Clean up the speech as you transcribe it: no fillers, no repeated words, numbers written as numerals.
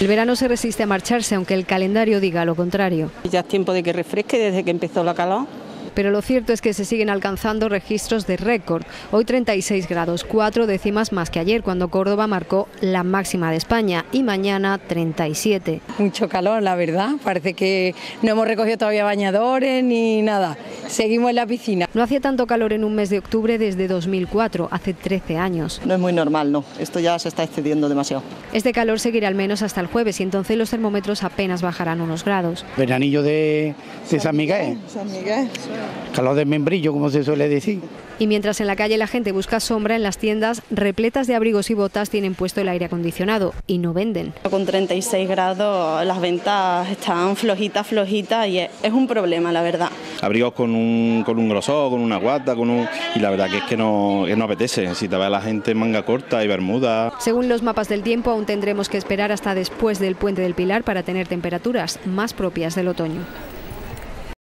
El verano se resiste a marcharse, aunque el calendario diga lo contrario. Ya es tiempo de que refresque desde que empezó la calor. Pero lo cierto es que se siguen alcanzando registros de récord. Hoy 36 grados, 4 décimas más que ayer, cuando Córdoba marcó la máxima de España, y mañana 37. Mucho calor, la verdad. Parece que no hemos recogido todavía bañadores ni nada. Seguimos en la piscina. No hacía tanto calor en un mes de octubre desde 2004, hace 13 años. No es muy normal, no. Esto ya se está excediendo demasiado. Este calor seguirá al menos hasta el jueves y entonces los termómetros apenas bajarán unos grados. Veranillo de San Miguel. San Miguel. Calor de membrillo, como se suele decir. Y mientras en la calle la gente busca sombra, en las tiendas repletas de abrigos y botas tienen puesto el aire acondicionado y no venden. Con 36 grados las ventas están flojitas y es un problema, la verdad. Abrigos con un grosor, con una guata, y la verdad que es que no apetece. Si te va la gente en manga corta y bermuda. Según los mapas del tiempo, aún tendremos que esperar hasta después del Puente del Pilar para tener temperaturas más propias del otoño.